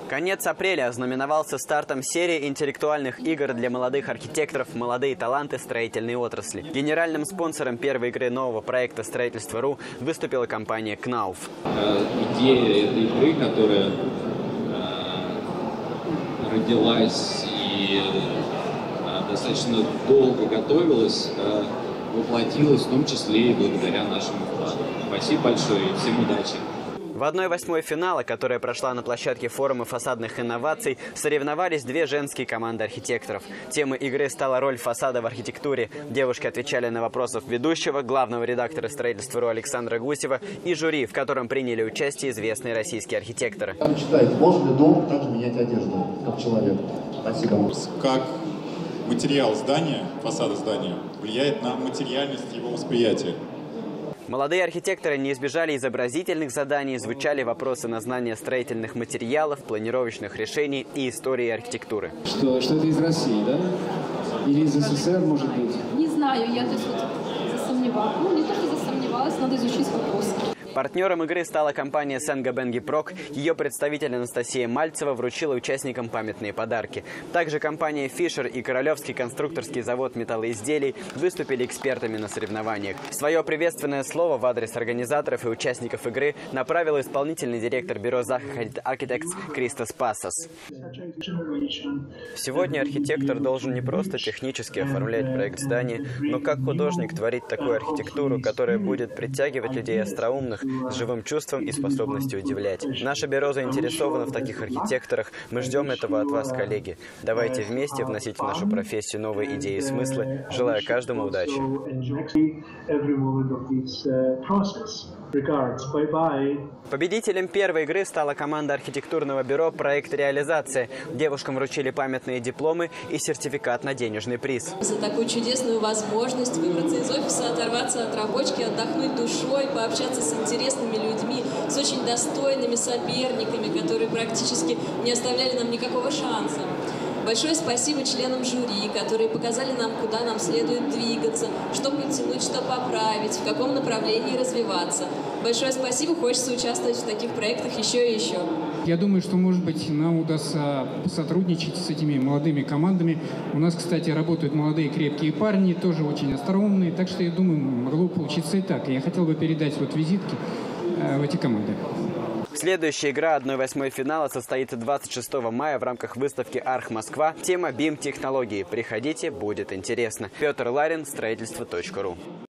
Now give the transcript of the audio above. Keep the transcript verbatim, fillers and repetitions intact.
Конец апреля ознаменовался стартом серии интеллектуальных игр для молодых архитекторов «Молодые таланты строительной отрасли». Генеральным спонсором первой игры нового проекта «Строительство точка ру» выступила компания «Кнауф». Идея этой игры, которая родилась и достаточно долго готовилась, воплотилась в том числе и благодаря нашему вкладу. Спасибо большое и всем удачи! В одной восьмой финала, которая прошла на площадке форума фасадных инноваций, соревновались две женские команды архитекторов. Темой игры стала роль фасада в архитектуре. Девушки отвечали на вопросы ведущего, главного редактора «Строительство точка ру» Александра Гусева и жюри, в котором приняли участие известные российские архитекторы. Там читает, можно ли дом также менять одежду, как человек. Спасибо. Как материал здания, фасада здания, влияет на материальность его восприятия. Молодые архитекторы не избежали изобразительных заданий, звучали вопросы на знание строительных материалов, планировочных решений и истории архитектуры. Что, что это из России, да? Или из СССР, может быть? Не знаю, я тут вот засомневалась. Ну, не только засомневалась, надо изучить вопрос. Партнером игры стала компания Сенга Бенги Прок. Ее представитель Анастасия Мальцева вручила участникам памятные подарки. Также компания Fisher и Королевский конструкторский завод металлоизделий выступили экспертами на соревнованиях. Свое приветственное слово в адрес организаторов и участников игры направил исполнительный директор бюро Zaha Architects Кристос Пассос. Сегодня архитектор должен не просто технически оформлять проект здания, но как художник творить такую архитектуру, которая будет притягивать людей остроумных, с живым чувством и способностью удивлять. Наше бюро заинтересовано в таких архитекторах. Мы ждем этого от вас, коллеги. Давайте вместе вносить в нашу профессию новые идеи и смыслы. Желаю каждому удачи. Победителем первой игры стала команда архитектурного бюро «Проект Реализация». Девушкам вручили памятные дипломы и сертификат на денежный приз. За такую чудесную возможность выбраться из офиса, оторваться от рабочки, отдохнуть душой, пообщаться с интересными людьми, с очень достойными соперниками, которые практически не оставляли нам никакого шанса. Большое спасибо членам жюри, которые показали нам, куда нам следует двигаться, что подтянуть, что поправить, в каком направлении развиваться. Большое спасибо, хочется участвовать в таких проектах еще и еще. Я думаю, что, может быть, нам удастся сотрудничать с этими молодыми командами. У нас, кстати, работают молодые крепкие парни, тоже очень остроумные, так что, я думаю, могло получиться и так. Я хотел бы передать вот визитки э, в эти команды. Следующая игра одной восьмой финала состоится двадцать шестого мая в рамках выставки «Арх Москва». Тема «би и эм технологии». Приходите, будет интересно. Петр Ларин, строительство точка ру.